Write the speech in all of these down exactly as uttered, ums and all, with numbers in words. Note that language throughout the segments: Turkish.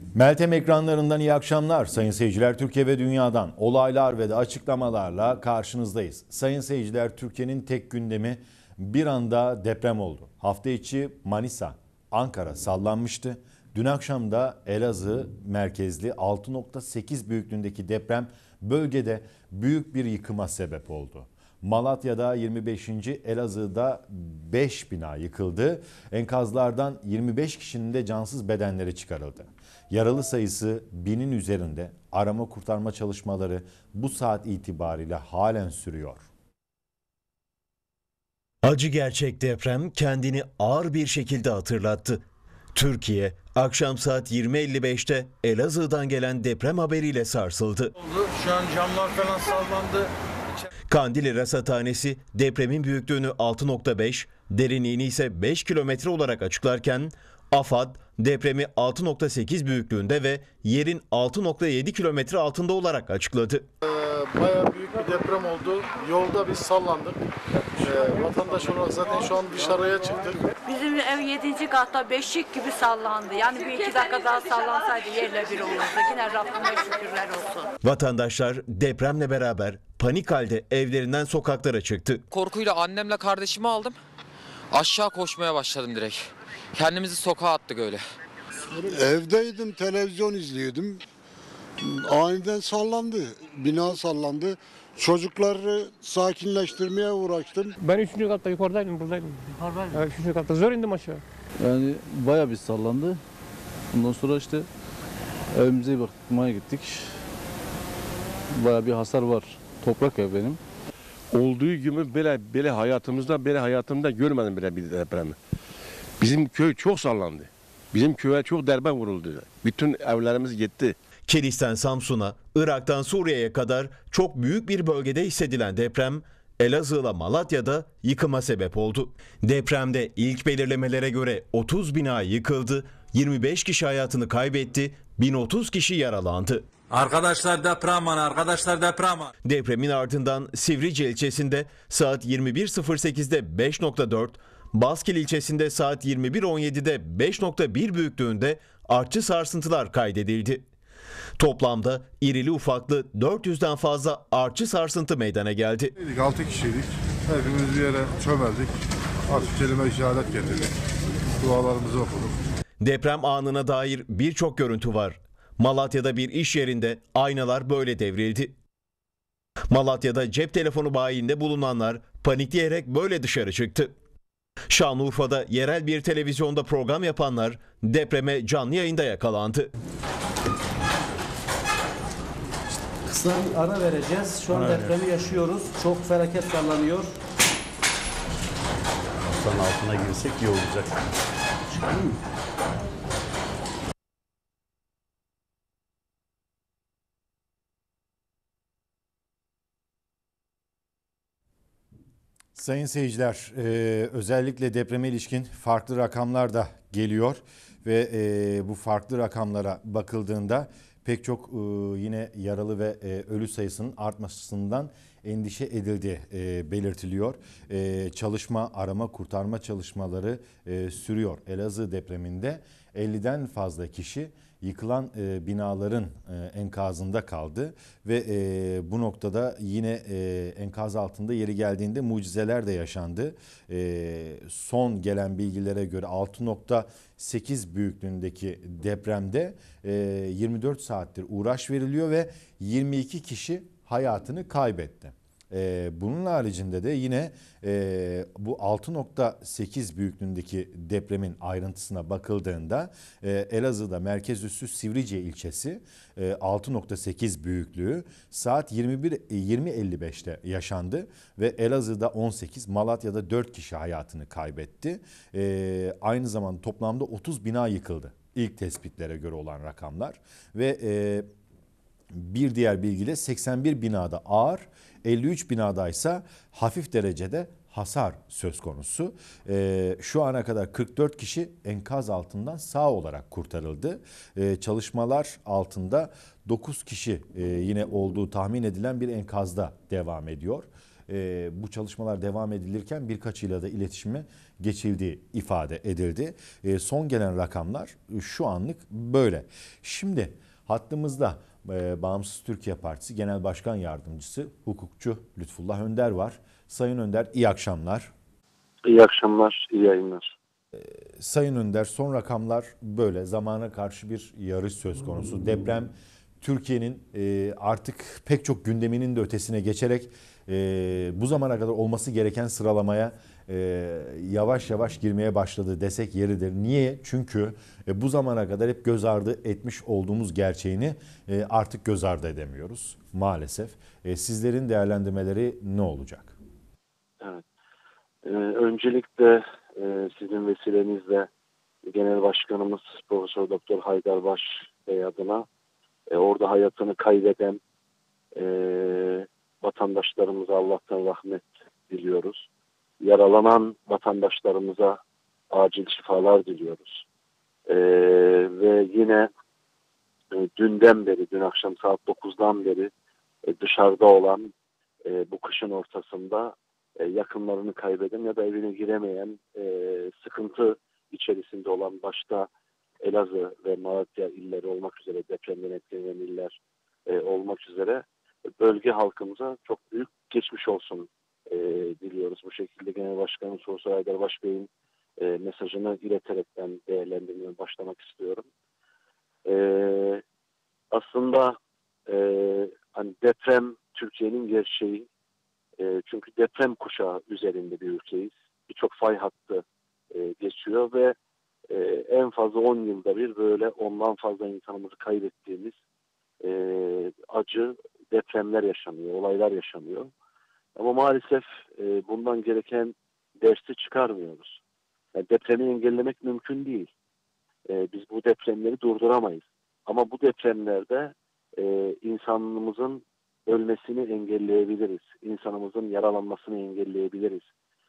Meltem ekranlarından iyi akşamlar sayın seyirciler. Türkiye ve dünyadan olaylar ve de açıklamalarla karşınızdayız. Sayın seyirciler, Türkiye'nin tek gündemi bir anda deprem oldu. Hafta içi Manisa, Ankara sallanmıştı. Dün akşam da Elazığ merkezli altı nokta sekiz büyüklüğündeki deprem bölgede büyük bir yıkıma sebep oldu. Malatya'da yirmi beşinci Elazığ'da beş bina yıkıldı. Enkazlardan yirmi beş kişinin de cansız bedenleri çıkarıldı. Yaralı sayısı binin üzerinde. Arama kurtarma çalışmaları bu saat itibariyle halen sürüyor. Acı gerçek deprem kendini ağır bir şekilde hatırlattı. Türkiye akşam saat yirmi elli beşte Elazığ'dan gelen deprem haberiyle sarsıldı. Şu an camlar falan sallandı. Kandilli Rasathanesi depremin büyüklüğünü altı nokta beş, derinliğini ise beş kilometre olarak açıklarken AFAD depremi altı nokta sekiz büyüklüğünde ve yerin altı nokta yedi kilometre altında olarak açıkladı. Ee, bayağı büyük bir deprem oldu. Yolda biz sallandık. Ee, vatandaş olarak zaten şu an dışarıya çıktık. Bizim ev yedinci katta beşik gibi sallandı. Yani bir iki dakika daha sallansaydı yerle bir olurdu. Yine Rabbime şükürler olsun. Vatandaşlar depremle beraber panik halde evlerinden sokaklara çıktı. Korkuyla annemle kardeşimi aldım. Aşağı koşmaya başladım direkt. Kendimizi sokağa attık öyle. Evdeydim, televizyon izliyordum. Aniden sallandı, bina sallandı. Çocukları sakinleştirmeye uğraştım. Ben üçüncü katta yukarıdaydım, buradaydım. Yukarıdaydım. Evet, üçüncü katta zor indim aşağı. Yani bayağı bir sallandı. Ondan sonra işte evimize bakmaya gittik. Bayağı bir hasar var. Toprak ev benim. Olduğu gibi böyle, böyle hayatımızda, böyle hayatımda görmedim bile bir depremi. Bizim köy çok sallandı. Bizim köye çok darbe vuruldu. Bütün evlerimiz gitti. Kilis'ten Samsun'a, Irak'tan Suriye'ye kadar çok büyük bir bölgede hissedilen deprem Elazığ'la Malatya'da yıkıma sebep oldu. Depremde ilk belirlemelere göre otuz bina yıkıldı, yirmi beş kişi hayatını kaybetti, bin otuz kişi yaralandı. Arkadaşlar deprem var, arkadaşlar deprem var. Depremin ardından Sivrice ilçesinde saat yirmi bir sıfır sekizde beş nokta dört, Baskil ilçesinde saat yirmi bir on yedide beş nokta bir büyüklüğünde artçı sarsıntılar kaydedildi. Toplamda irili ufaklı dört yüzden fazla artçı sarsıntı meydana geldi. altı kişiydik. Hepimiz bir yere çömeldik. Artık kelime işaret getirdik. Dualarımızı okuduk. Deprem anına dair birçok görüntü var. Malatya'da bir iş yerinde aynalar böyle devrildi. Malatya'da cep telefonu bayinde bulunanlar panikleyerek böyle dışarı çıktı. Şanlıurfa'da yerel bir televizyonda program yapanlar depreme canlı yayında yakalandı. Kısa bir ara vereceğiz. Şu an ara depremi ver. yaşıyoruz. Çok felaket sallanıyor. Masanın altına girsek iyi olacak. Çıkalım mı? Sayın seyirciler, e, özellikle depreme ilişkin farklı rakamlar da geliyor ve e, bu farklı rakamlara bakıldığında pek çok e, yine yaralı ve e, ölü sayısının artmasından endişe edildiği e, belirtiliyor. E, çalışma, arama, kurtarma çalışmaları e, sürüyor. Elazığ depreminde elliden fazla kişi yıkılan e, binaların e, enkazında kaldı ve e, bu noktada yine e, enkaz altında yeri geldiğinde mucizeler de yaşandı. E, son gelen bilgilere göre altı nokta sekiz büyüklüğündeki depremde e, yirmi dört saattir uğraş veriliyor ve yirmi iki kişi hayatını kaybetti. Ee, bunun haricinde de yine e, bu altı nokta sekiz büyüklüğündeki depremin ayrıntısına bakıldığında e, Elazığ'da merkez üssü Sivrice ilçesi e, altı nokta sekiz büyüklüğü saat yirmi bir yirmi elli beşte yaşandı ve Elazığ'da on sekiz, Malatya'da dört kişi hayatını kaybetti. E, aynı zamanda toplamda otuz bina yıkıldı. İlk tespitlere göre olan rakamlar ve e, bir diğer bilgiyle seksen bir binada ağır, elli üç binada ise hafif derecede hasar söz konusu. Ee, şu ana kadar kırk dört kişi enkaz altından sağ olarak kurtarıldı. Ee, çalışmalar altında dokuz kişi e, yine olduğu tahmin edilen bir enkazda devam ediyor. e, bu çalışmalar devam edilirken birkaçıyla da iletişime geçildiği ifade edildi. E, son gelen rakamlar şu anlık böyle. Şimdi hattımızda e, Bağımsız Türkiye Partisi Genel Başkan Yardımcısı hukukçu Lütfullah Önder var. Sayın Önder, iyi akşamlar. İyi akşamlar, iyi yayınlar. Sayın Önder, son rakamlar böyle. Zamana karşı bir yarış söz konusu. Deprem Türkiye'nin e, artık pek çok gündeminin de ötesine geçerek e, bu zamana kadar olması gereken sıralamaya e, yavaş yavaş girmeye başladı desek yeridir. Niye? Çünkü e, bu zamana kadar hep göz ardı etmiş olduğumuz gerçeğini e, artık göz ardı edemiyoruz maalesef. E, sizlerin değerlendirmeleri ne olacak? Evet. Ee, öncelikle e, sizin vesilenizle Genel Başkanımız Profesör Doktor Haydarbaş Bey adına e, orada hayatını kaybeden e, vatandaşlarımıza Allah'tan rahmet diliyoruz. Yaralanan vatandaşlarımıza acil şifalar diliyoruz. E, ve yine e, dünden beri, dün akşam saat dokuzdan beri e, dışarıda olan e, bu kışın ortasında e, yakınlarını kaybeden ya da evine giremeyen, e, sıkıntı içerisinde olan başta Elazığ ve Malatya illeri olmak üzere, depremden etkilenen iller e, olmak üzere bölge halkımıza çok büyük geçmiş olsun e, diliyoruz. Bu şekilde Genel Başkanımız Profesör Haydarbaş Bey'in e, mesajını ileterek ben değerlendirmeye başlamak istiyorum. E, aslında e, hani deprem Türkiye'nin gerçeği. E, çünkü deprem kuşağı üzerinde bir ülkeyiz. Birçok fay hattı e, geçiyor ve e, en fazla on yılda bir böyle ondan fazla insanımızı kaybettiğimiz e, acı depremler yaşanıyor, olaylar yaşanıyor. Ama maalesef e, bundan gereken dersi çıkarmıyoruz. Yani depremi engellemek mümkün değil. E, biz bu depremleri durduramayız. Ama bu depremlerde e, insanlığımızın ölmesini engelleyebiliriz. İnsanımızın yaralanmasını engelleyebiliriz.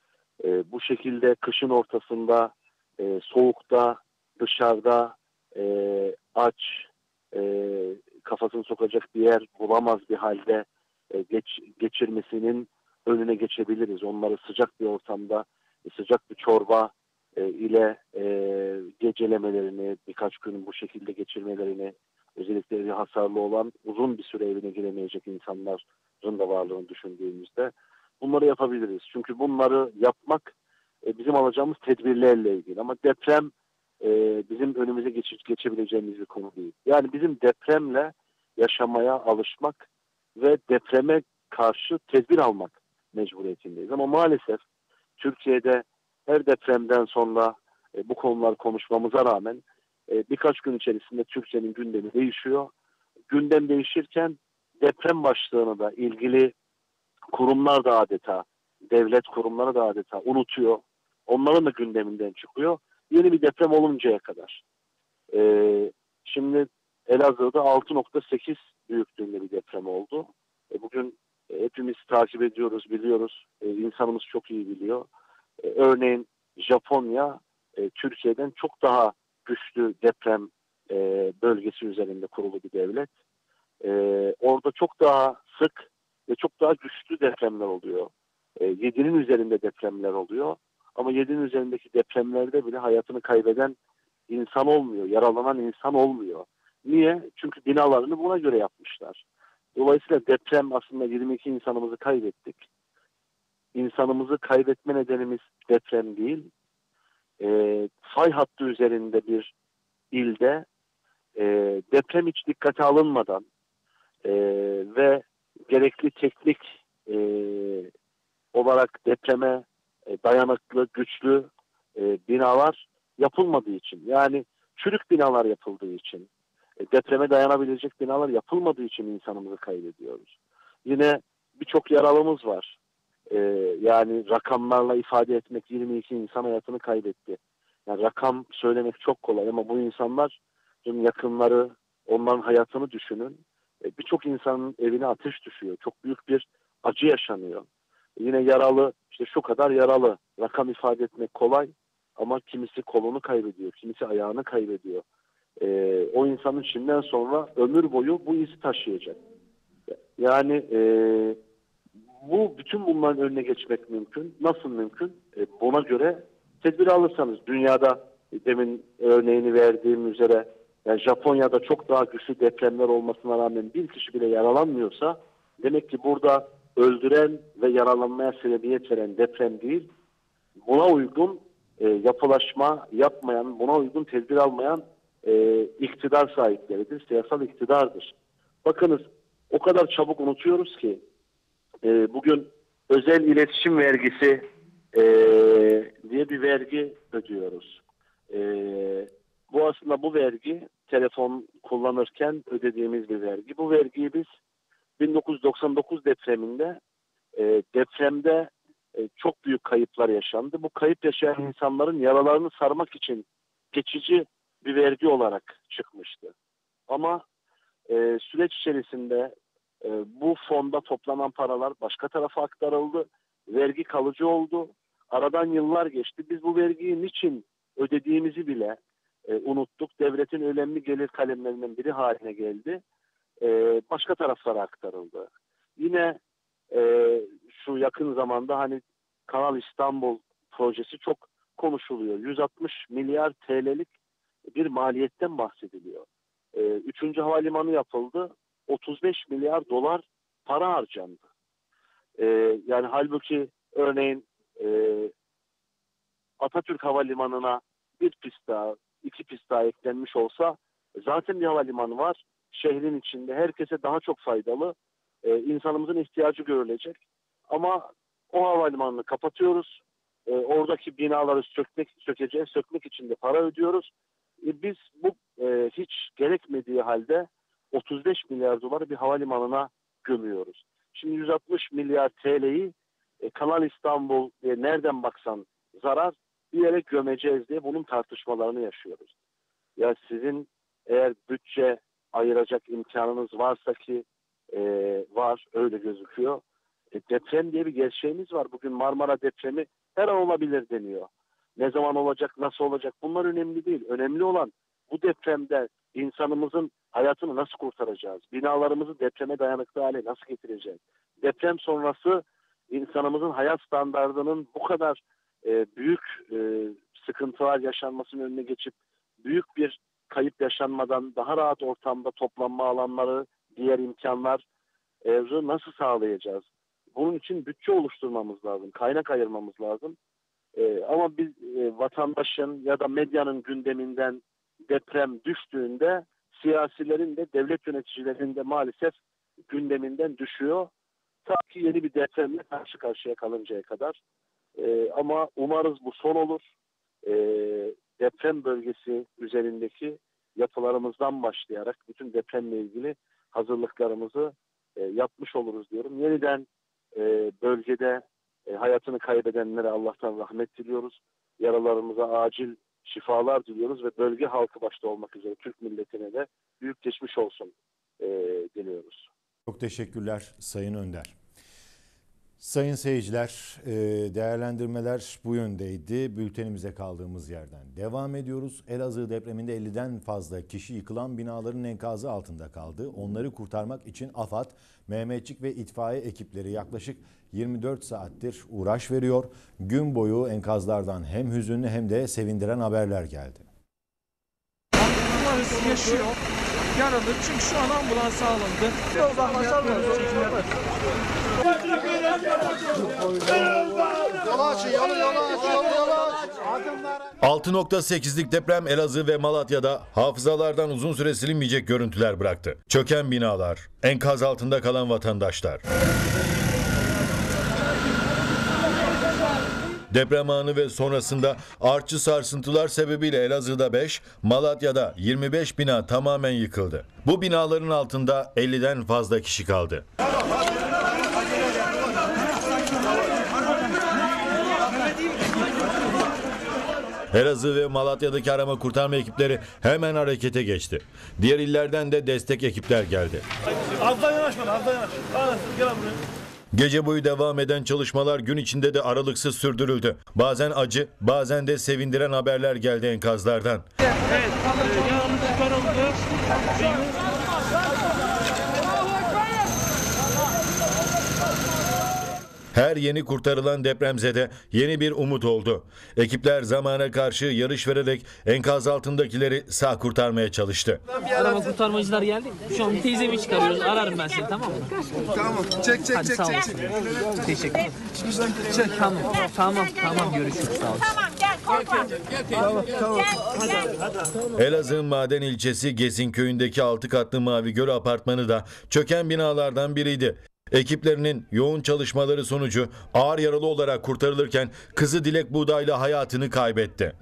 E, bu şekilde kışın ortasında, e, soğukta, dışarıda, e, aç, e, kafasını sokacak bir yer bulamaz bir halde e, geç, geçirmesinin önüne geçebiliriz. Onları sıcak bir ortamda, e, sıcak bir çorba e, ile e, gecelemelerini, birkaç gün bu şekilde geçirmelerini, özellikle evi hasarlı olan, uzun bir süre evine giremeyecek insanların da varlığını düşündüğümüzde bunları yapabiliriz. Çünkü bunları yapmak e, bizim alacağımız tedbirlerle ilgili. Ama deprem e, bizim önümüze geç, geçebileceğimiz bir konu değil. Yani bizim depremle yaşamaya alışmak ve depreme karşı tedbir almak mecburiyetindeyiz. Ama maalesef Türkiye'de her depremden sonra e, bu konular konuşmamıza rağmen e, birkaç gün içerisinde Türkiye'nin gündemi değişiyor. Gündem değişirken deprem başlığını da ilgili kurumlar da adeta, devlet kurumları da adeta unutuyor. Onların da gündeminden çıkıyor. Yeni bir deprem oluncaya kadar. E, şimdi Elazığ'da altı nokta sekiz büyüklüğünde bir deprem oldu. E, bugün e, hepimiz takip ediyoruz, biliyoruz. E, insanımız çok iyi biliyor. E, örneğin Japonya e, Türkiye'den çok daha güçlü deprem e, bölgesi üzerinde kurulu bir devlet. E, orada çok daha sık ve çok daha güçlü depremler oluyor. E, yedinin üzerinde depremler oluyor. Ama yedinin üzerindeki depremlerde bile hayatını kaybeden insan olmuyor, yaralanan insan olmuyor. Niye? Çünkü binalarını buna göre yapmışlar. Dolayısıyla deprem aslında yirmi iki insanımızı kaybettik. İnsanımızı kaybetme nedenimiz deprem değil. E, fay hattı üzerinde bir ilde e, deprem hiç dikkate alınmadan e, ve gerekli teknik e, olarak depreme e, dayanıklı, güçlü e, binalar yapılmadığı için, yani çürük binalar yapıldığı için, e, depreme dayanabilecek binalar yapılmadığı için insanımızı kaybediyoruz. Yine birçok yaralımız var. E, yani rakamlarla ifade etmek, yirmi iki insan hayatını kaybetti. Yani rakam söylemek çok kolay ama bu insanların yakınları, onların hayatını düşünün. E, birçok insanın evine ateş düşüyor. Çok büyük bir acı yaşanıyor. Yine yaralı, işte şu kadar yaralı. Rakam ifade etmek kolay ama kimisi kolunu kaybediyor, kimisi ayağını kaybediyor. Ee, o insanın şimdiden sonra ömür boyu bu izi taşıyacak. Yani e, bu bütün bunların önüne geçmek mümkün. Nasıl mümkün? E, buna göre tedbir alırsanız dünyada demin örneğini verdiğim üzere yani Japonya'da çok daha güçlü depremler olmasına rağmen bir kişi bile yaralanmıyorsa demek ki burada öldüren ve yaralanmaya sebebiyet veren deprem değil, buna uygun e, yapılaşma yapmayan, buna uygun tedbir almayan e, iktidar sahipleridir, siyasal iktidardır. Bakınız o kadar çabuk unutuyoruz ki e, bugün özel iletişim vergisi e, diye bir vergi ödüyoruz. E, bu aslında bu vergi telefon kullanırken ödediğimiz bir vergi. Bu vergiyi biz bin dokuz yüz doksan dokuz depreminde e, depremde e, çok büyük kayıplar yaşandı. Bu kayıp yaşayan insanların yaralarını sarmak için geçici bir vergi olarak çıkmıştı. Ama e, süreç içerisinde e, bu fonda toplanan paralar başka tarafa aktarıldı. Vergi kalıcı oldu. Aradan yıllar geçti. Biz bu vergiyi niçin ödediğimizi bile e, unuttuk. Devletin önemli gelir kalemlerinden biri haline geldi. E, başka taraflara aktarıldı. Yine e, şu yakın zamanda hani Kanal İstanbul projesi çok konuşuluyor. yüz altmış milyar T L'lik bir maliyetten bahsediliyor. E, üçüncü havalimanı yapıldı. otuz beş milyar dolar para harcandı. E, yani halbuki örneğin e, Atatürk Havalimanı'na bir pist daha, iki pist daha eklenmiş olsa zaten bir havalimanı var. Şehrin içinde herkese daha çok faydalı. E, insanımızın ihtiyacı görülecek. Ama o havalimanını kapatıyoruz. E, oradaki binaları sökmek, sökeceğiz, sökmek için de para ödüyoruz. E, biz bu e, hiç gerekmediği halde otuz beş milyar doları bir havalimanına gömüyoruz. Şimdi yüz altmış milyar T L'yi e, Kanal İstanbul e, nereden baksan zarar bir yere gömeceğiz diye bunun tartışmalarını yaşıyoruz. Ya sizin eğer bütçe ayıracak imkanınız varsa ki e, var öyle gözüküyor. E, deprem diye bir gerçeğimiz var. Bugün Marmara depremi her an olabilir deniyor. Ne zaman olacak, nasıl olacak bunlar önemli değil. Önemli olan bu depremde insanımızın hayatını nasıl kurtaracağız? Binalarımızı depreme dayanıklı hale nasıl getireceğiz? Deprem sonrası insanımızın hayat standardının bu kadar e, büyük e, sıkıntılar yaşanmasının önüne geçip büyük bir kayıp yaşanmadan daha rahat ortamda toplanma alanları, diğer imkanlar e, nasıl sağlayacağız? Bunun için bütçe oluşturmamız lazım, kaynak ayırmamız lazım. E, ama biz e, vatandaşın ya da medyanın gündeminden deprem düştüğünde siyasilerin de devlet yöneticilerinin de maalesef gündeminden düşüyor. Ta ki yeni bir depremle karşı karşıya kalıncaya kadar. E, ama umarız bu son olur. E, deprem bölgesi üzerindeki yapılarımızdan başlayarak bütün depremle ilgili hazırlıklarımızı e, yapmış oluruz diyorum. Yeniden e, bölgede e, hayatını kaybedenlere Allah'tan rahmet diliyoruz. Yaralarımıza acil şifalar diliyoruz ve bölge halkı başta olmak üzere Türk milletine de büyük geçmiş olsun e, diliyoruz. Çok teşekkürler Sayın Önder. Sayın seyirciler, değerlendirmeler bu yöndeydi. Bültenimize kaldığımız yerden devam ediyoruz. Elazığ depreminde elliden fazla kişi yıkılan binaların enkazı altında kaldı. Onları kurtarmak için AFAD, Mehmetçik ve itfaiye ekipleri yaklaşık yirmi dört saattir uğraş veriyor. Gün boyu enkazlardan hem hüzünlü hem de sevindiren haberler geldi. Ambulans yaşıyor. Yaralı çünkü şu an ambulans alındı. altı nokta sekizlik deprem Elazığ ve Malatya'da hafızalardan uzun süre silinmeyecek görüntüler bıraktı. Çöken binalar, enkaz altında kalan vatandaşlar. Deprem anı ve sonrasında artçı sarsıntılar sebebiyle Elazığ'da beş, Malatya'da yirmi beş bina tamamen yıkıldı. Bu binaların altında elliden fazla kişi kaldı. Elazığ ve Malatya'daki arama kurtarma ekipleri hemen harekete geçti. Diğer illerden de destek ekipler geldi. Azdan yanaş bana, azdan yanaş. Gel buraya. Gece boyu devam eden çalışmalar gün içinde de aralıksız sürdürüldü. Bazen acı, bazen de sevindiren haberler geldi enkazlardan. Evet, yağımız çıkarıldı. Her yeni kurtarılan depremzede yeni bir umut oldu. Ekipler zamana karşı yarış vererek enkaz altındakileri sağ kurtarmaya çalıştı. Arama kurtarmacılar geldi. Şu an teyzemi çıkarıyoruz. Ararım ben seni, tamam mı? Tamam. Çek çek Hadi, çek sağ çek. olasın. Teşekkür ederim. Tamam tamam tamam görüşürüz, sağ olasın. Tamam gel korkma. Tamam tamam. Elazığ Maden ilçesi Gezin köyündeki altı katlı Mavi Göl apartmanı da çöken binalardan biriydi. Ekiplerinin yoğun çalışmaları sonucu ağır yaralı olarak kurtarılırken kızı Dilek Buğdaylı hayatını kaybetti.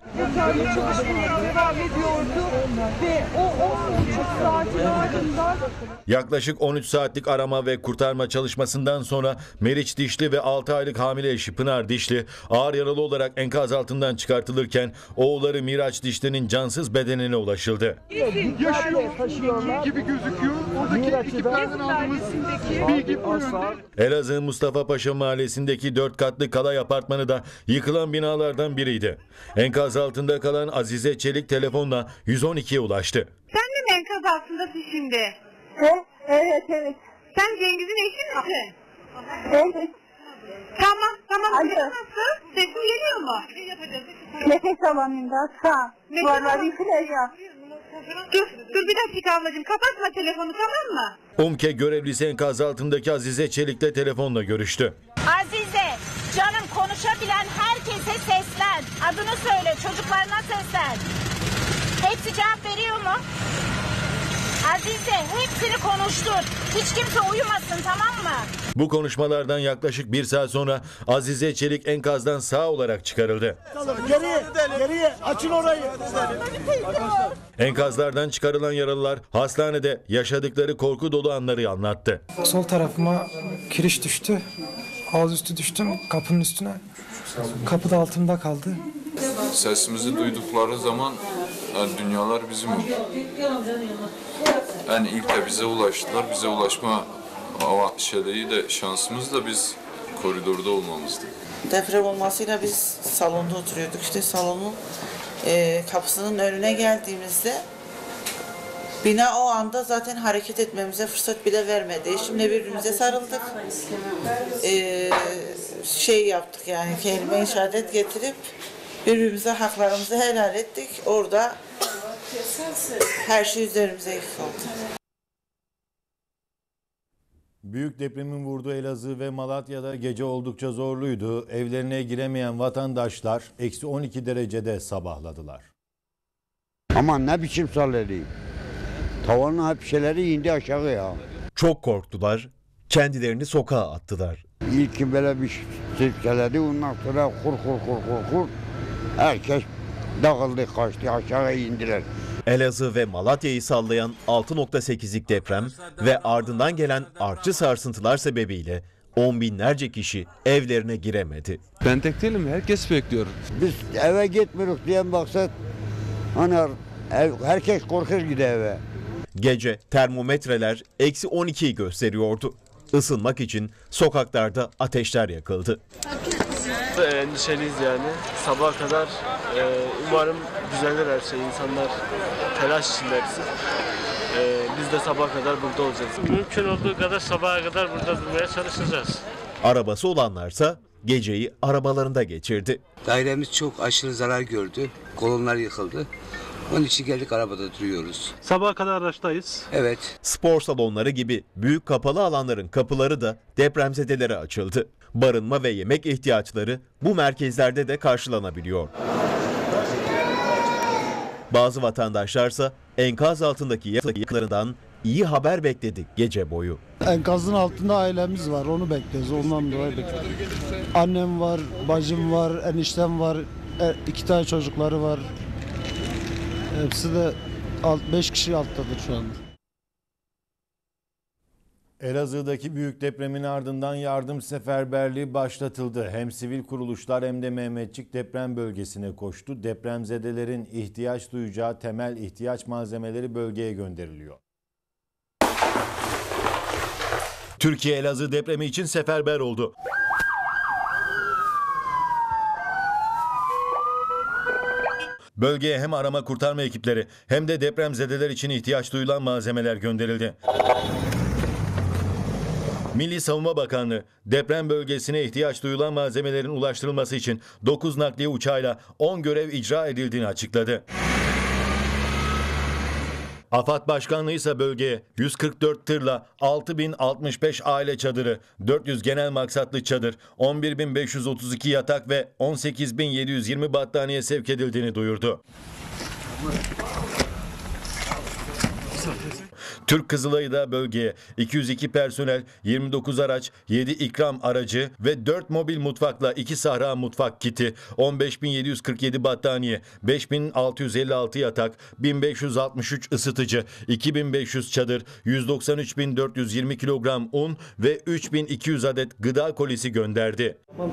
Yaklaşık on üç saatlik arama ve kurtarma çalışmasından sonra Meriç Dişli ve altı aylık hamile eşi Pınar Dişli ağır yaralı olarak enkaz altından çıkartılırken oğulları Miraç Dişli'nin cansız bedenine ulaşıldı. Yaşıyor gibi gözüküyor. Oradaki ekiplerden aldığımız bilgi bu yönde. Elazığ Mustafa Paşa Mahallesi'ndeki dört katlı kalay apartmanı da yıkılan binalardan biriydi. Enkaz altında kalan Azize Çelik telefonla yüz on ikiye ulaştı. Sen de mi enkaz altındasın şimdi? Evet, evet, evet. Sen Cengiz'in eşi misin? Evet. Tamam, tamam. Alo. Nasıl? Sesin geliyor mu? Nefes alamıyorum da. Sağ. Vallahi yıkılacağım. Dur, dur bir dakika ablacığım. Kapatma telefonu, tamam mı? UMKE görevlisi enkaz altındaki Azize Çelik'le telefonla görüştü. Azize, canım konuşabilen herkese seslen. Adını söyle, çocuklarına seslen. Hepsi cevap veriyor mu? Azize, hepsini konuştur. Hiç kimse uyumasın, tamam mı? Bu konuşmalardan yaklaşık bir saat sonra Azize Çelik enkazdan sağ olarak çıkarıldı. Geriye, geriye açın orayı. Enkazlardan çıkarılan yaralılar hastanede yaşadıkları korku dolu anları anlattı. Sol tarafıma kiriş düştü. Ağızüstü düştüm kapının üstüne. Kapı da altımda kaldı. Sesimizi duydukları zaman yani dünyalar bizim oldu. Yani ilk de bize ulaştılar. Bize ulaşma şeyleri de şansımız da biz koridorda olmamızdı. Deprem olmasıyla biz salonda oturuyorduk. İşte salonun e, kapısının önüne geldiğimizde bina o anda zaten hareket etmemize fırsat bile vermedi. Şimdi birbirimize sarıldık. E, şey yaptık yani kelime-i şehadet getirip birbirimize haklarımızı helal ettik. Orada her şey üzerimize yıkıldı. Büyük depremin vurduğu Elazığ ve Malatya'da gece oldukça zorluydu. Evlerine giremeyen vatandaşlar eksi on iki derecede sabahladılar. Aman ne biçim salladı. Tavanın hep şeyleri indi aşağı ya. Çok korktular, kendilerini sokağa attılar. İlk böyle bir silkeledi, ondan sonra kur kur kur kur kur. Herkes dağıldı, kaçtı, aşağı indiler. Elazığ ve Malatya'yı sallayan altı nokta sekizlik deprem ve ardından gelen artçı sarsıntılar sebebiyle on binlerce kişi evlerine giremedi. Ben tek değilim, herkes bekliyor. Biz eve gitmiyoruz diyen maksat, hani ev, herkes korkuyor gidiyor eve. Gece termometreler eksi on ikiyi gösteriyordu. Isınmak için sokaklarda ateşler yakıldı. Endişeliyiz yani. Sabaha kadar e, umarım düzelir her şey. İnsanlar telaş içinde hepsi. E, biz de sabaha kadar burada olacağız. Mümkün olduğu kadar sabaha kadar burada durmaya çalışacağız. Arabası olanlarsa geceyi arabalarında geçirdi. Dairemiz çok aşırı zarar gördü. Kolonlar yıkıldı. Onun için geldik, arabada duruyoruz. Sabaha kadar araçtayız. Evet. Spor salonları gibi büyük kapalı alanların kapıları da depremzedelere açıldı. Barınma ve yemek ihtiyaçları bu merkezlerde de karşılanabiliyor. Bazı vatandaşlarsa enkaz altındaki yakınlarından iyi haber bekledi gece boyu. Enkazın altında ailemiz var, onu bekliyoruz, ondan dolayı bekliyoruz. Annem var, bacım var, eniştem var, iki tane çocukları var. Hepsi de beş kişi alttadır şu anda. Elazığ'daki büyük depremin ardından yardım seferberliği başlatıldı. Hem sivil kuruluşlar hem de Mehmetçik deprem bölgesine koştu. Depremzedelerin ihtiyaç duyacağı temel ihtiyaç malzemeleri bölgeye gönderiliyor. Türkiye Elazığ depremi için seferber oldu. Bölgeye hem arama kurtarma ekipleri hem de depremzedeler için ihtiyaç duyulan malzemeler gönderildi. Milli Savunma Bakanlığı deprem bölgesine ihtiyaç duyulan malzemelerin ulaştırılması için dokuz nakliye uçağıyla on görev icra edildiğini açıkladı. AFAD Başkanlığı ise bölgeye yüz kırk dört tırla altı bin altmış beş aile çadırı, dört yüz genel maksatlı çadır, on bir bin beş yüz otuz iki yatak ve on sekiz bin yedi yüz yirmi battaniye sevk edildiğini duyurdu. Türk Kızılay'ı da bölgeye iki yüz iki personel, yirmi dokuz araç, yedi ikram aracı ve dört mobil mutfakla iki sahra mutfak kiti, on beş bin yedi yüz kırk yedi battaniye, beş bin altı yüz elli altı yatak, bin beş yüz altmış üç ısıtıcı, iki bin beş yüz çadır, yüz doksan üç bin dört yüz yirmi kilogram un ve üç bin iki yüz adet gıda kolisi gönderdi.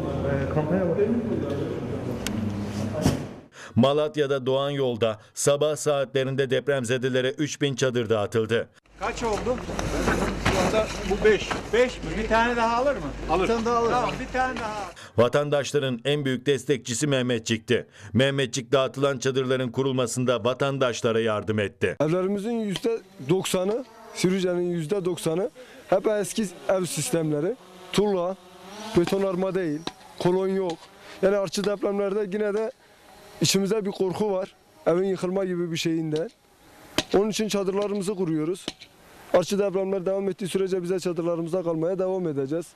Malatya'da Doğan Yol'da sabah saatlerinde depremzedelere üç bin çadır dağıtıldı. Kaç oldu? Şu anda bu beş. beş mi? Bir tane daha alır mı? Alır. Bir tane daha alır. Tamam, bir tane daha. Vatandaşların en büyük destekçisi Mehmetçik'ti. Mehmetçik dağıtılan çadırların kurulmasında vatandaşlara yardım etti. Evlerimizin yüzde doksanı, Sürüce'nin yüzde doksanı hep eski ev sistemleri. Tuğla, betonarme değil, kolon yok. Yani artçı depremlerde yine de İçimizde bir korku var. Evin yıkılma gibi bir şeyinde. Onun için çadırlarımızı kuruyoruz. Artçı depremler devam ettiği sürece bize çadırlarımızda kalmaya devam edeceğiz.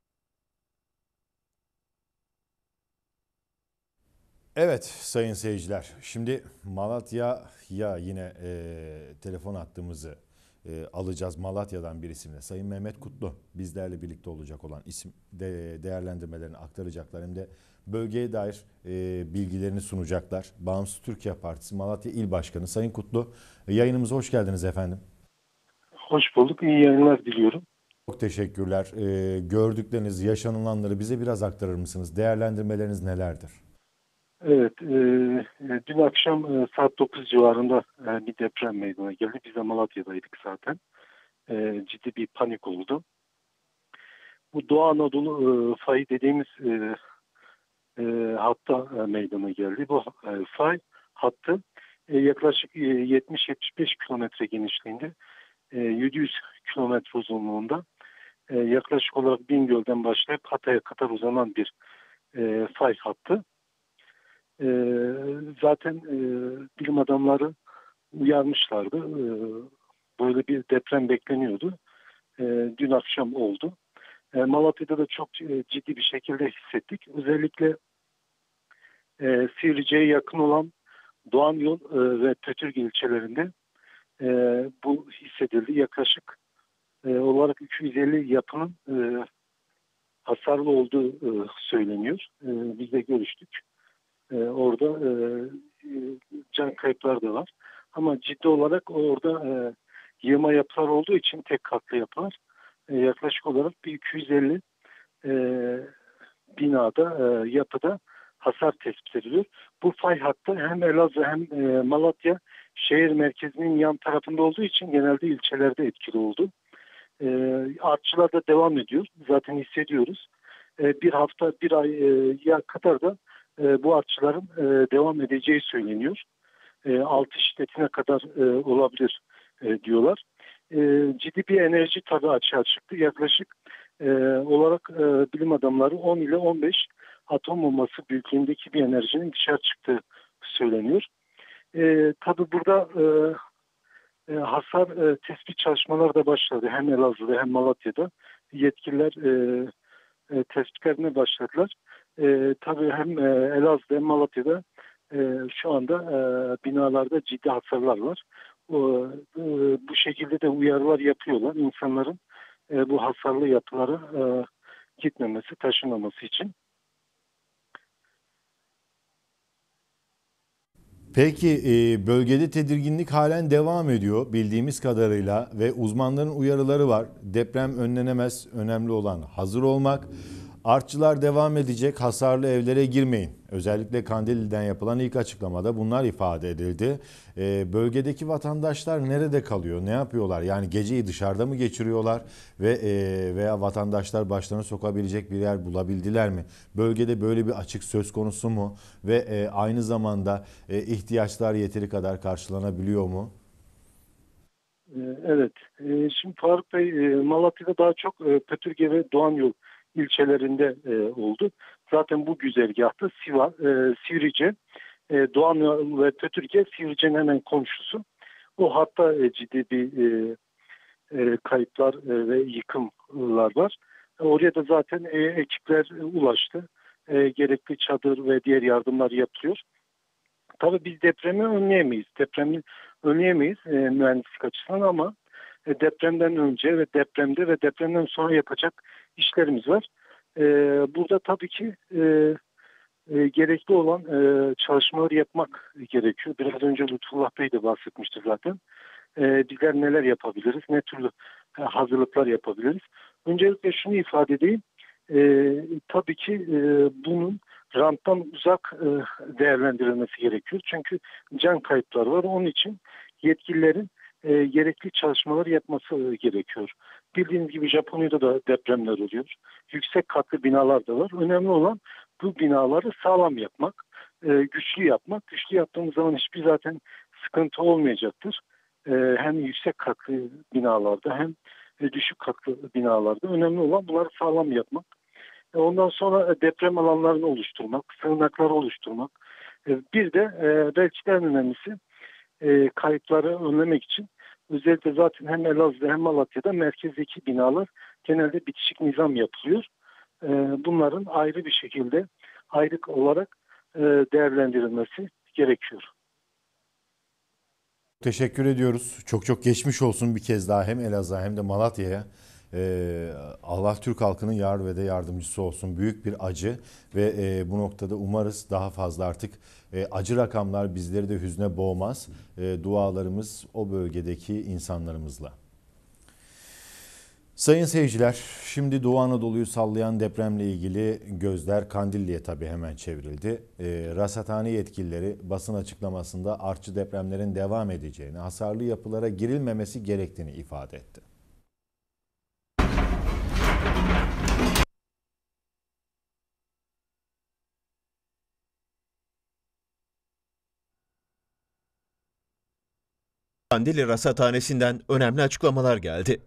Evet sayın seyirciler, şimdi Malatya'ya yine e, telefon hattımızı e, alacağız. Malatya'dan bir isimle Sayın Mehmet Kutlu bizlerle birlikte olacak olan isim de, değerlendirmelerini aktaracaklar. Hem de bölgeye dair e, bilgilerini sunacaklar. Bağımsız Türkiye Partisi Malatya İl Başkanı Sayın Kutlu, yayınımıza hoş geldiniz efendim. Hoş bulduk, iyi yayınlar diliyorum. Çok teşekkürler. E, gördükleriniz, yaşanılanları bize biraz aktarır mısınız? Değerlendirmeleriniz nelerdir? Evet, e, dün akşam e, saat dokuz civarında e, bir deprem meydana geldi. Biz de Malatya'daydık zaten. E, ciddi bir panik oldu. Bu Doğu Anadolu e, fayı dediğimiz e, e, hatta e, meydana geldi. Bu e, fay hattı e, yaklaşık e, yetmiş yetmiş beş kilometre genişliğinde, e, yedi yüz kilometre uzunluğunda, e, yaklaşık olarak Bingöl'den başlayıp Hatay'a kadar uzanan bir e, fay hattı. Ee, zaten e, bilim adamları uyarmışlardı. Ee, böyle bir deprem bekleniyordu. Ee, dün akşam oldu. Ee, Malatya'da da çok e, ciddi bir şekilde hissettik. Özellikle e, Sivrice'ye yakın olan Doğan Yol e, ve Pötürge ilçelerinde e, bu hissedildi. Yaklaşık e, olarak iki yüz elli yapının e, hasarlı olduğu e, söyleniyor. E, biz de görüştük. Ee, orada e, can kayıpları da var. Ama ciddi olarak orada e, yığma yapılar olduğu için tek katlı yapılar. E, yaklaşık olarak bir iki yüz elli e, binada, e, yapıda hasar tespit ediliyor. Bu fay hattı hem Elazığ hem e, Malatya şehir merkezinin yan tarafında olduğu için genelde ilçelerde etkili oldu. E, artçılar da devam ediyor. Zaten hissediyoruz. E, bir hafta, bir ay e, ya kadar da E, bu artçıların e, devam edeceği söyleniyor. E, altı şiddetine kadar e, olabilir e, diyorlar. E, ciddi bir enerji tabii açığa çıktı. Yaklaşık e, olarak e, bilim adamları on ile on beş atom bombası büyüklüğündeki bir enerjinin dışarı çıktığı söyleniyor. E, tabii burada e, e, hasar e, tespit çalışmaları da başladı. Hem Elazığ'da hem Malatya'da yetkililer e, e, tespitlerine başladılar. E, tabii hem e, Elazığ'da hem Malatya'da e, şu anda e, binalarda ciddi hasarlar var. O, e, bu şekilde de uyarılar yapıyorlar insanların e, bu hasarlı yapılara e, gitmemesi, taşınmaması için. Peki e, bölgede tedirginlik halen devam ediyor bildiğimiz kadarıyla ve uzmanların uyarıları var. Deprem önlenemez, önemli olan hazır olmak. Artçılar devam edecek, hasarlı evlere girmeyin. Özellikle Kandilli'den yapılan ilk açıklamada bunlar ifade edildi. Ee, bölgedeki vatandaşlar nerede kalıyor, ne yapıyorlar? Yani geceyi dışarıda mı geçiriyorlar ve e, veya vatandaşlar başlarını sokabilecek bir yer bulabildiler mi? Bölgede böyle bir açık söz konusu mu? Ve e, aynı zamanda e, ihtiyaçlar yeteri kadar karşılanabiliyor mu? Evet. Şimdi Faruk Bey, Malatya'da daha çok Pötürge ve Doğanyol ilçelerinde oldu. Zaten bu güzergahta Sivas, Sivrice, Doğanyol ve Pötürge Sivrice'nin hemen komşusu. O hatta ciddi bir kayıplar ve yıkımlar var. Oraya da zaten ekipler ulaştı. Gerekli çadır ve diğer yardımlar yapılıyor. Tabii biz depremi önleyemeyiz. Depremi önleyemeyiz e, mühendislik açısından ama e, depremden önce ve depremde ve depremden sonra yapacak işlerimiz var. E, burada tabii ki e, e, gerekli olan e, çalışmaları yapmak gerekiyor. Biraz önce Lütfullah Bey de bahsetmişti zaten. E, bizler neler yapabiliriz, ne türlü e, hazırlıklar yapabiliriz. Öncelikle şunu ifade edeyim. E, tabii ki e, bunun ranttan uzak e, değerlendirilmesi gerekiyor. Çünkü can kayıpları var. Onun için yetkililerin e, gerekli çalışmaları yapması e, gerekiyor. Bildiğiniz gibi Japonya'da da depremler oluyor. Yüksek katlı binalar da var. Önemli olan bu binaları sağlam yapmak, e, güçlü yapmak. Güçlü yaptığımız zaman hiçbir zaten sıkıntı olmayacaktır. E, hem yüksek katlı binalarda hem e, düşük katlı binalarda. Önemli olan bunları sağlam yapmak. Ondan sonra deprem alanlarını oluşturmak, sığınakları oluşturmak. Bir de belki de en önemlisi kayıpları önlemek için özellikle zaten hem Elazığ'da hem Malatya'da merkezdeki binalar genelde bitişik nizam yapılıyor. Bunların ayrı bir şekilde ayrık olarak değerlendirilmesi gerekiyor. Teşekkür ediyoruz. Çok çok geçmiş olsun bir kez daha hem Elazığ'a hem de Malatya'ya. Ee, Allah Türk halkının yar ve de yardımcısı olsun. Büyük bir acı ve e, bu noktada umarız daha fazla artık e, acı rakamlar bizleri de hüzne boğmaz. E, dualarımız o bölgedeki insanlarımızla. Sayın seyirciler, şimdi Doğu Anadolu'yu sallayan depremle ilgili gözler Kandilli'ye tabii hemen çevrildi. E, Rasathane yetkilileri basın açıklamasında artçı depremlerin devam edeceğini, hasarlı yapılara girilmemesi gerektiğini ifade etti. Kandilli Rasathanesi'nden önemli açıklamalar geldi.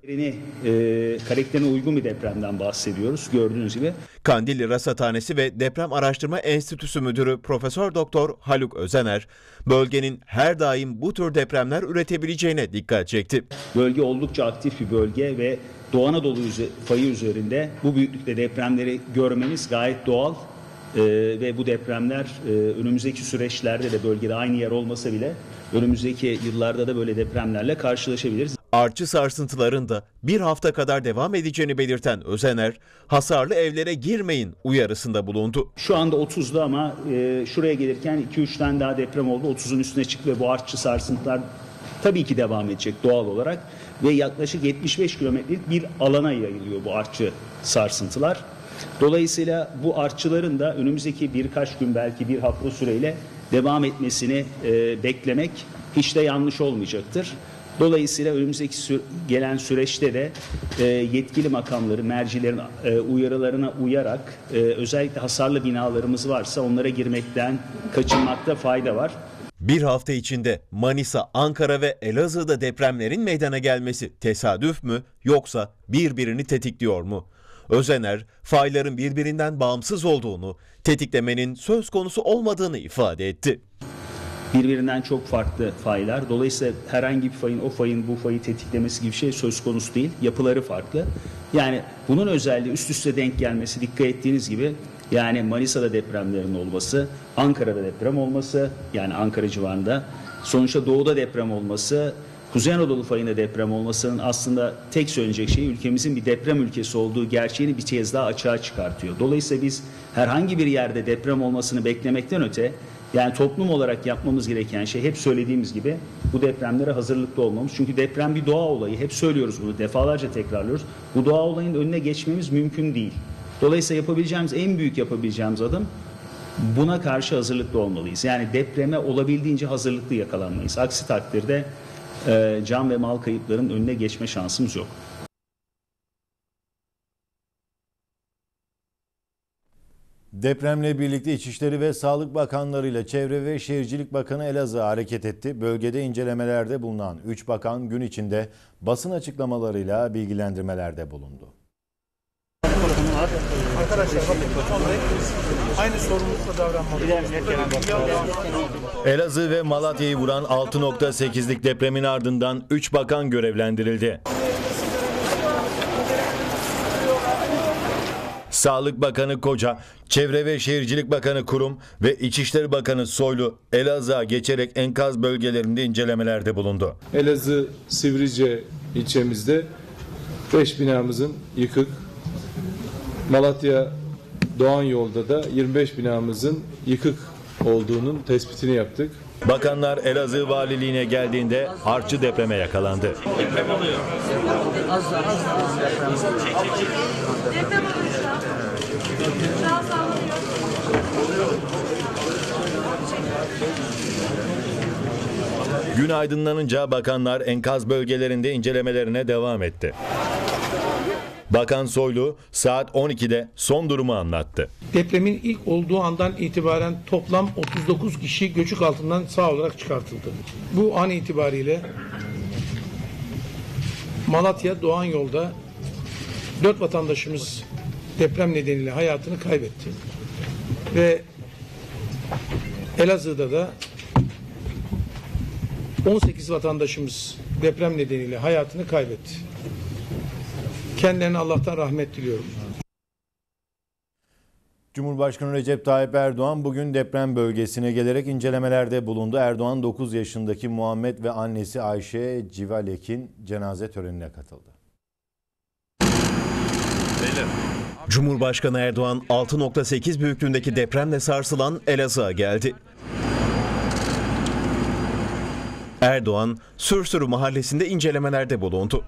E, karakterine uygun bir depremden bahsediyoruz gördüğünüz gibi. Kandilli Rasathanesi ve Deprem Araştırma Enstitüsü Müdürü Profesör Doktor Haluk Özener, bölgenin her daim bu tür depremler üretebileceğine dikkat çekti. Bölge oldukça aktif bir bölge ve Doğu Anadolu fayı üzerinde bu büyüklükte depremleri görmemiz gayet doğal. Ee, ve bu depremler e, önümüzdeki süreçlerde de bölgede aynı yer olmasa bile önümüzdeki yıllarda da böyle depremlerle karşılaşabiliriz. Artçı sarsıntıların da bir hafta kadar devam edeceğini belirten Özener, hasarlı evlere girmeyin uyarısında bulundu. Şu anda otuzda ama e, şuraya gelirken iki üç tane daha deprem oldu. otuzun üstüne çıktı ve bu artçı sarsıntılar tabii ki devam edecek doğal olarak ve yaklaşık yetmiş beş kilometrelik bir alana yayılıyor bu artçı sarsıntılar. Dolayısıyla bu artçıların da önümüzdeki birkaç gün belki bir hafta süreyle devam etmesini e, beklemek hiç de yanlış olmayacaktır. Dolayısıyla önümüzdeki sü- gelen süreçte de e, yetkili makamların, mercilerin e, uyarılarına uyarak e, özellikle hasarlı binalarımız varsa onlara girmekten kaçınmakta fayda var. Bir hafta içinde Manisa, Ankara ve Elazığ'da depremlerin meydana gelmesi tesadüf mü yoksa birbirini tetikliyor mu? Özener, fayların birbirinden bağımsız olduğunu, tetiklemenin söz konusu olmadığını ifade etti. Birbirinden çok farklı faylar. Dolayısıyla herhangi bir fayın o fayın bu fayı tetiklemesi gibi bir şey söz konusu değil. Yapıları farklı. Yani bunun özelliği üst üste denk gelmesi, dikkat ettiğiniz gibi yani Manisa'da depremlerin olması, Ankara'da deprem olması, yani Ankara civarında, sonuçta doğuda deprem olması, Kuzey Anadolu fayında deprem olmasının aslında tek söyleyecek şey ülkemizin bir deprem ülkesi olduğu gerçeğini bir kez daha açığa çıkartıyor. Dolayısıyla biz herhangi bir yerde deprem olmasını beklemekten öte yani toplum olarak yapmamız gereken şey hep söylediğimiz gibi bu depremlere hazırlıklı olmamız. Çünkü deprem bir doğa olayı. Hep söylüyoruz bunu, defalarca tekrarlıyoruz. Bu doğa olayının önüne geçmemiz mümkün değil. Dolayısıyla yapabileceğimiz en büyük yapabileceğimiz adım buna karşı hazırlıklı olmalıyız. Yani depreme olabildiğince hazırlıklı yakalanmayız. Aksi takdirde e, can ve mal kayıplarının önüne geçme şansımız yok. Depremle birlikte İçişleri ve Sağlık Bakanları ile Çevre ve Şehircilik Bakanı Elazığ'a hareket etti. Bölgede incelemelerde bulunan üç bakan gün içinde basın açıklamalarıyla bilgilendirmelerde bulundu. Arkadaşlar bakın aynı sorumlulukla davranmalıyız. Elazığ ve Malatya'yı vuran altı nokta sekizlik depremin ardından üç bakan görevlendirildi. Sağlık Bakanı Koca, Çevre ve Şehircilik Bakanı Kurum ve İçişleri Bakanı Soylu Elazığ'a geçerek enkaz bölgelerinde incelemelerde bulundu. Elazığ Sivrice ilçemizde beş binamızın yıkık, Malatya Doğan Yol'da da yirmi beş binamızın yıkık olduğunun tespitini yaptık. Bakanlar Elazığ Valiliğine geldiğinde artçı depreme yakalandı. Deprem oluyor. Az daha az daha deprem. Deprem oluyor. Gün aydınlanınca bakanlar enkaz bölgelerinde incelemelerine devam etti. Bakan Soylu saat on ikide son durumu anlattı. Depremin ilk olduğu andan itibaren toplam otuz dokuz kişi göçük altından sağ olarak çıkartıldı. Bu an itibariyle Malatya Doğan Yol'da dört vatandaşımız deprem nedeniyle hayatını kaybetti. Ve Elazığ'da da on sekiz vatandaşımız deprem nedeniyle hayatını kaybetti. Kendilerine Allah'tan rahmet diliyorum. Cumhurbaşkanı Recep Tayyip Erdoğan bugün deprem bölgesine gelerek incelemelerde bulundu. Erdoğan dokuz yaşındaki Muhammed ve annesi Ayşe Civalek'in cenaze törenine katıldı. Cumhurbaşkanı Erdoğan altı nokta sekiz büyüklüğündeki depremle sarsılan Elazığ'a geldi. Erdoğan, Sürsürü mahallesinde incelemelerde bulundu.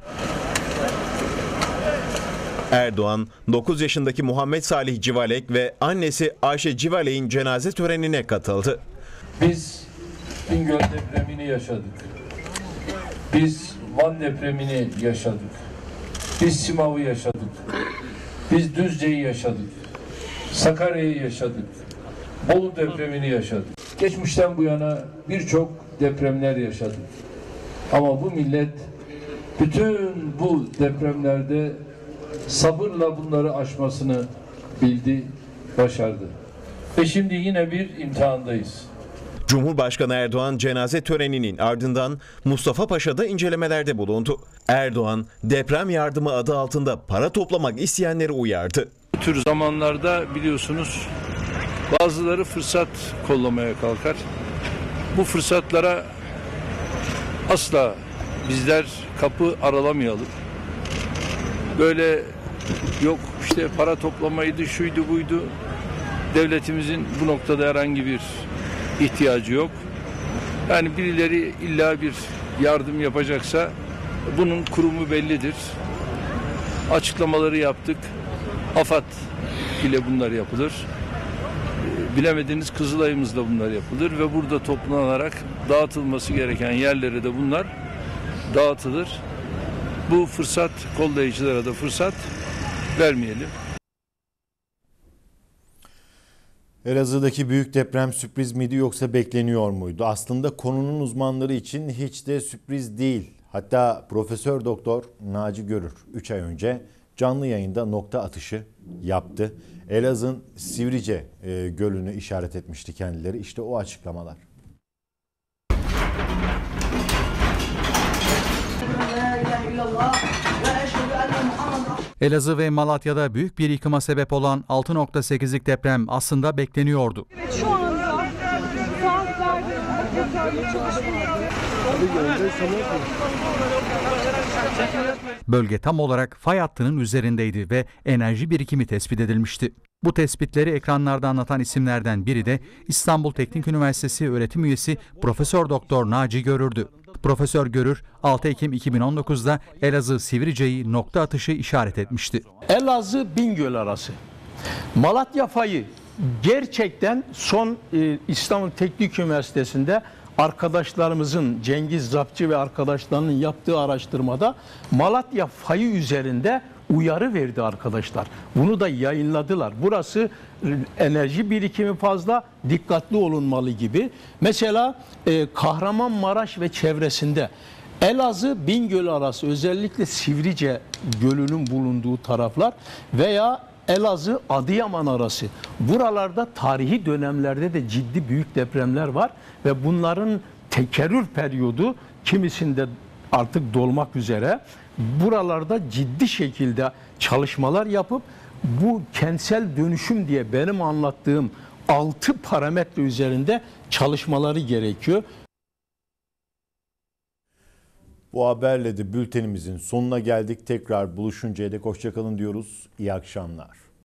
Erdoğan, dokuz yaşındaki Muhammed Salih Civalek ve annesi Ayşe Civalek'in cenaze törenine katıldı. Biz Bingöl depremini yaşadık. Biz Van depremini yaşadık. Biz Simav'ı yaşadık. Biz Düzce'yi yaşadık. Sakarya'yı yaşadık. Bolu depremini yaşadık. Geçmişten bu yana birçok depremler yaşadık. Ama bu millet bütün bu depremlerde sabırla bunları aşmasını bildi, başardı. Ve şimdi yine bir imtihandayız. Cumhurbaşkanı Erdoğan cenaze töreninin ardından Mustafa Paşa'da incelemelerde bulundu. Erdoğan, deprem yardımı adı altında para toplamak isteyenleri uyardı. Bu tür zamanlarda biliyorsunuz bazıları fırsat kollamaya kalkar. Bu fırsatlara asla bizler kapı aralamayalım. Böyle yok işte para toplamaydı, şuydu buydu. Devletimizin bu noktada herhangi bir ihtiyacı yok. Yani birileri illa bir yardım yapacaksa bunun kurumu bellidir. Açıklamaları yaptık. AFAD ile bunlar yapılır. Bilemediğiniz Kızılay'ımızda bunlar yapılır ve burada toplanarak dağıtılması gereken yerlere de bunlar dağıtılır. Bu fırsat kollayıcılara da fırsat vermeyelim. Elazığ'daki büyük deprem sürpriz miydi yoksa bekleniyor muydu? Aslında konunun uzmanları için hiç de sürpriz değil. Hatta Profesör Doktor Naci Görür üç ay önce canlı yayında nokta atışı yaptı. Elazığ'ın Sivrice e, Gölü'nü işaret etmişti kendileri. İşte o açıklamalar. Elazığ ve Malatya'da büyük bir yıkıma sebep olan altı nokta sekizlik deprem aslında bekleniyordu. Evet, şu anda saatlerde yeterli çalışmalar. Bölge tam olarak fay hattının üzerindeydi ve enerji birikimi tespit edilmişti. Bu tespitleri ekranlarda anlatan isimlerden biri de İstanbul Teknik Üniversitesi öğretim üyesi Profesör Doktor Naci Görür'dü. Profesör Görür, altı Ekim iki bin on dokuz'da Elazığ Sivrice'yi nokta atışı işaret etmişti. Elazığ Bingöl arası. Malatya fayı gerçekten son e, İstanbul Teknik Üniversitesi'nde arkadaşlarımızın Cengiz Zapçı ve arkadaşlarının yaptığı araştırmada Malatya fayı üzerinde uyarı verdi arkadaşlar. Bunu da yayınladılar. Burası enerji birikimi fazla, dikkatli olunmalı gibi. Mesela e, Kahramanmaraş ve çevresinde Elazığ Bingöl arası, özellikle Sivrice Gölü'nün bulunduğu taraflar veya Elazığ Adıyaman arası, buralarda tarihi dönemlerde de ciddi büyük depremler var ve bunların tekerrür periyodu kimisinde artık dolmak üzere. Buralarda ciddi şekilde çalışmalar yapıp bu kentsel dönüşüm diye benim anlattığım altı parametre üzerinde çalışmaları gerekiyor. Bu haberle de bültenimizin sonuna geldik. Tekrar buluşuncaya dek hoşça kalın diyoruz. İyi akşamlar.